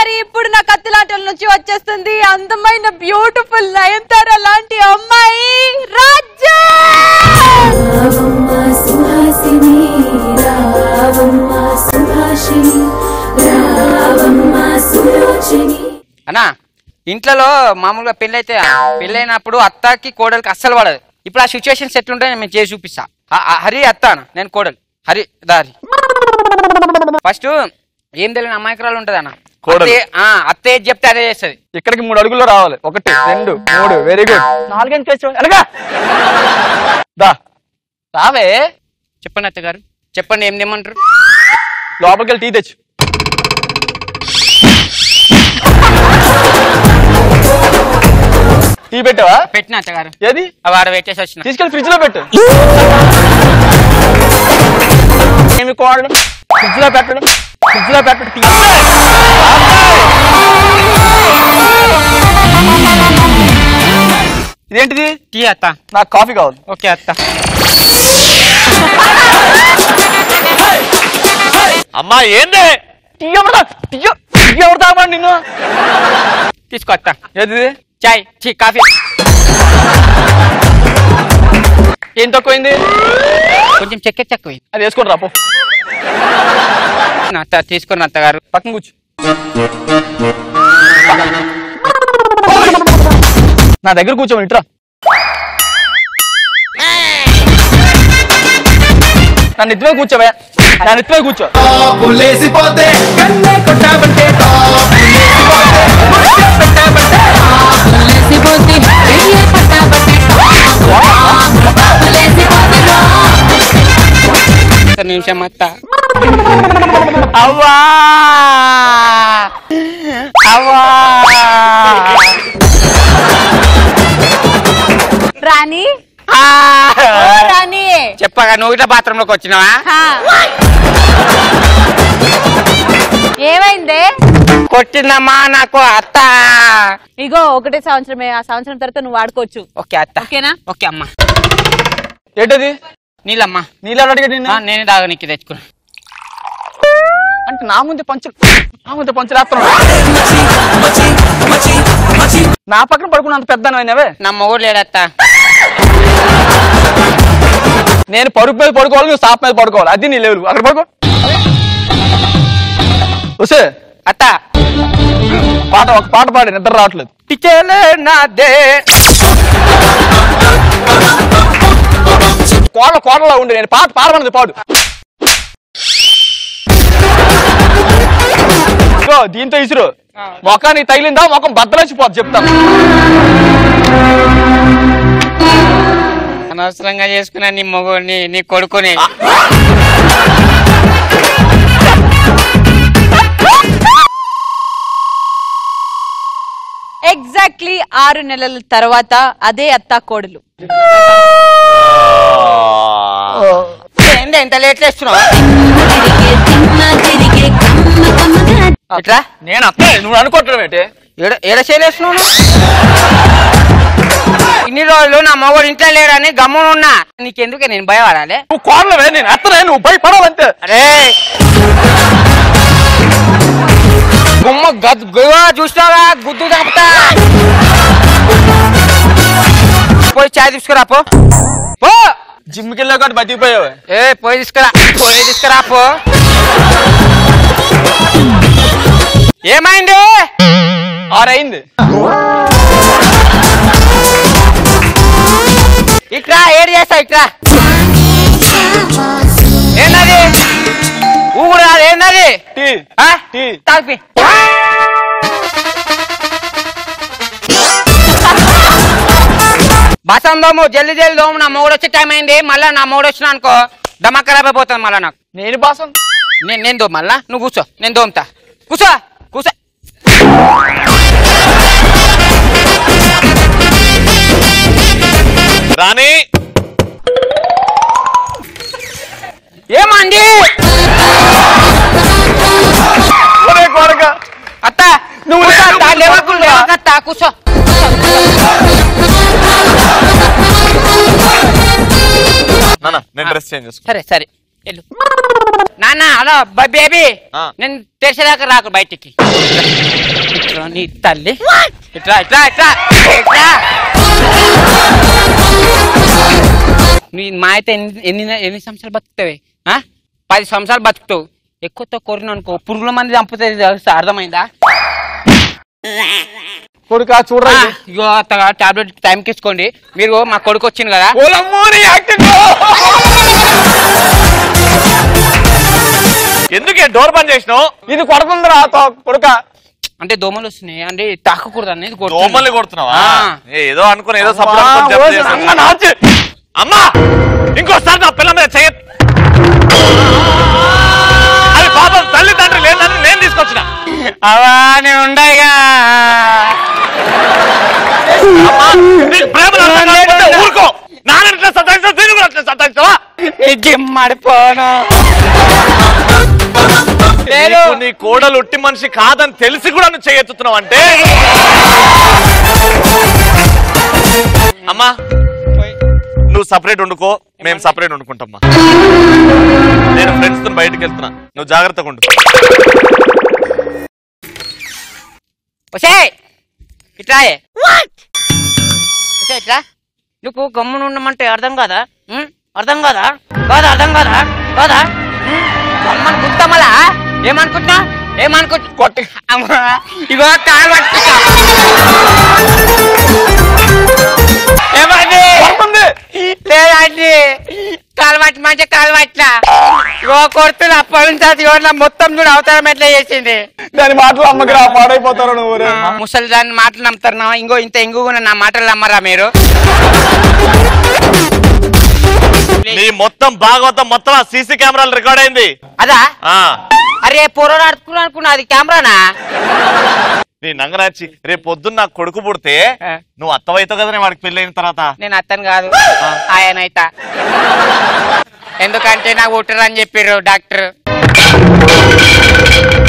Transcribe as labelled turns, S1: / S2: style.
S1: మరి ఇప్పుడు నా కత్తిలాటల నుంచి వచ్చేస్తుంది అందమైన బ్యూటిఫుల్ నయనతార లాంటి అమ్మాయి రాజ్య.
S2: అన్నా ఇంట్లో మామూలుగా పెళ్ళైనప్పుడు అత్తకి కోడలికి అస్సలు పడదు. ఇప్పుడు ఆ సిచ్యువేషన్స్ ఎట్లుంటాయి నేను చేసి చూపిస్తా. హరి అత్త నేను కోడలు హరి దారి. ఫస్ట్ ఏం తెలియని అమాయకురాలు ఉంటది అన్న. అత్త ఏది చెప్తే అదే చేస్తుంది.
S3: ఇక్కడికి 3 అడుగుల్లో రావాలి. 1 2 3 వెరీ గుడ్. 4 అనగా రావే.
S2: చెప్పండి అత్తగారు చెప్పండి ఏం తెమ్మంటారు.
S3: లోపలికి వెళ్ళి టీ తెచ్చు. టీ పెట్టావా?
S2: పెట్టిన అత్తగారు.
S3: ఏది
S2: వాడు పెట్టేసి వచ్చిన.
S3: తీసుకెళ్ళి ఫ్రిడ్జ్ లో పెట్టు. ఏమి కోడలు ఫ్రిడ్జ్ లో పెట్టడం టీ. ఇదేంటిది?
S2: టీ అత్త.
S3: నాకు కాఫీ కావాలి.
S2: ఓకే అత్త.
S3: అమ్మా ఏందే టీ ఎవరు తాగమని నిన్ను?
S2: తీసుకో అత్త.
S3: ఏది?
S2: చాయ్ కాఫీ.
S3: ఏం తక్కువైంది?
S2: కొంచెం చక్కెర తక్కువైంది.
S3: అది వేసుకొని రాపో.
S2: అత్త తీసుకుని అత్తగారు.
S3: పక్కన కూర్చో. నా దగ్గర కూర్చోమని ఇట్రా. నన్ను ఇద్దరే కూర్చోవే. నన్ను ఇద్దరే కూర్చో.
S2: నిమిషం అత్త.
S3: అవ్వా అవ్వా
S1: రాణి రాణి
S2: చెప్పగా నువ్వు ఇట్లా బాత్రూమ్ లోకి వచ్చినావా?
S1: ఏమైందే?
S2: కొట్టిందమ్మా నాకు అత్త.
S1: ఇగో 1 సంవత్సరమే. ఆ సంవత్సరం తర్వాత నువ్వు వాడుకోవచ్చు.
S2: ఓకే అత్త.
S1: ఓకేనా?
S2: ఓకే అమ్మా.
S3: ఏంటది?
S2: నీళ్ళమ్మా.
S3: నీళ్ళు అడిగా
S2: నేనే దాగనికి తెచ్చుకున్నా.
S3: అంటే నా ముందే పంచులేస్తున్నాడు. నా పక్కన పడుకున్న అంత పెద్ద అయినవే.
S2: నా మొగుడు లేడత్త.
S3: నేను పరుపు మీద పడుకోవాలి, నువ్వు సాప్ మీద పడుకోవాలి. అది నీ లేవు. అక్కడ పడుకో. వస్తే
S2: అత్త
S3: ఒక పాట పాడి నిద్ర రావట్లేదు. కోడలా ఉండి నేను పాట పాడమన్నది పాడు. దీంతో ఇసురు మొఖానికి తగిలిందా మొఖం బద్దలచ్చిపోద్ది చెప్తాను.
S2: అనవసరంగా చేసుకున్నా నీ మొగుడిని నీ కొడుకుని.
S1: ఎగ్జాక్ట్లీ 6 నెలల తర్వాత అదే అత్తా కోడలు.
S2: ఎంత లేట్ చేస్తున్నావు? ఇట్లా
S3: నేను అత్త నువ్వు అనుకోవట్లేదు ఏంటి?
S2: ఏడ చేయలేస్తున్నావు? ఇన్ని రోజులు నా మొగుడు ఇంట్లో లేడని గమ్మున ఉన్నా. నీకెందుకే నేను భయపడాలి?
S3: నువ్వు కోడలవే, నేను అత్తనే, నువ్వు భయపడాలంతే.
S2: అరే గుమ్మ చూసినావా గుద్దు తప్పుతా. పోయి చాయ్ తీసుకురా పో.
S3: జిమ్కి వెళ్ళా కాబట్టి బతికిపోయావు.
S2: పోయి తీసుకురా పో. ఏమైంది?
S3: 6 అయింది.
S2: ఇట్లా ఏడు చేస్తా. ఇట్లా ఏంటది? ఊరు రాదు. ఏంటది? తాపి. బసం దోము జల్ది దోము. నా మొగుడు వచ్చే టైం అయింది. మళ్ళా నా మొగుడు వచ్చినా అనుకో దమా ఖరాబ్ అయిపోతుంది మళ్ళా నాకు.
S3: నేను బాసం
S2: నేను దోమ మళ్ళా. నువ్వు కూర్చో, నేను దోమతా. కూర్చో.
S3: రాణి
S2: ఏమండి? అత్త నువ్వు కూర్చో.
S3: నేను డ్రెస్ చేంజ్ చేసుకో.
S2: సరే వెళ్ళు. నాన్న హలో బేబీ నేను తెరిచేదాకా రాకు బయటికి. ఇట్లా నీ తల్లి ఇట్లా ఇట్లా ఇట్లా ఇట్లా. నీ మా అయితే ఎన్ని సంవత్సరాలు బతుకుతావే? 10 సంవత్సరాలు బతుకుతావు. ఎక్కువతో కోరిన అనుకో పురుగుల మంది చంపుతుంది అర్థమైందా?
S3: కొడుకా చూడరా
S2: ఇగో టాబ్లెట్ టైంకి ఇచ్చుకోండి. మీరు మా కొడుకు వచ్చింది కదా.
S4: ఎందుకే డోర్ బంద్ చేసినావు?
S3: ఇది కొడుతుందిరా కొడుక.
S2: అంటే దోమలు వస్తున్నాయి అంటే తాకకూడదు అనేది.
S4: దోమల్ని కొడుతున్నావా? ఏదో అనుకుని ఏదో సపోర్ట్. అమ్మా ఇంకోసారి నా పిల్ల మీద చెయ్య. అది పాపం తల్లిదండ్రులు లేదని నేను తీసుకొచ్చిన.
S2: అవన్నీ ఉండయిగా.
S4: ఊరుకో. నాన్న ఇట్లా సతాయిస్తావు, దీన్ని కూడా అట్లా సతాయిస్తావా?
S2: మడిపోను.
S4: నీ కోడలు ఉట్టి మనిషి కాదని తెలిసి కూడా నువ్వు చేయెత్తుతున్నావు అంటే. అమ్మా నువ్వు సపరేట్ వండుకో, మేము సపరేట్ వండుకుంటామ్మా. నేను ఫ్రెండ్స్ తో బయటకు వెళ్తున్నా, నువ్వు జాగ్రత్తగా ఉండు.
S2: ఇట్లా ఇట్లా నువ్వు గమ్మున ఉండమంటే అర్థం కాదా? అర్థం కాదా? కాదా అర్థం కాదా? కాదా గమ్మని గుర్తమలా ఏమనుకుంటున్నా? కొట్టి ఇగో కాలు పట్టుకుంటా. లేదండి కాలు పట్టి మంచిగా కాలు పట్టినా ఇగో కొడుతున్నా. అప్పటి నుంచి మొత్తం చూడు అవతారం ఎట్లా చేసింది.
S3: దాని మాటలు అమ్మకి రా, పాడైపోతారు నువ్వు.
S2: ముసలి దాని మాటలు నమ్ముతారు. ఇంకో ఇంత ఇంగుగా నా మాటలు నమ్మరా మీరు?
S4: నీ మొత్తం భాగవతం మొత్తం ఆ సీసీ కెమెరాలు రికార్డ్ అయింది.
S2: అదా? అరే పొరలు అడుకున్నా అనుకున్నా, అది కెమెరానా?
S4: నీ నంగరాచి రేపు పొద్దున్న నాకు కొడుకు పుడితే నువ్వు అత్తవైతావు కదా వాడికి పెళ్ళైన తర్వాత.
S2: నేను అత్తను కాదు ఆయన అయితా. ఎందుకంటే నాకు పుట్టరని చెప్పారు డాక్టర్.